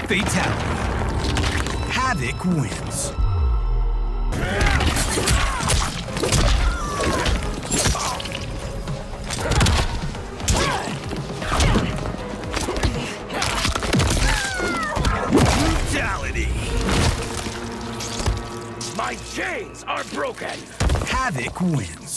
Fatality. Havoc wins. Brutality. My chains are broken. Havoc wins.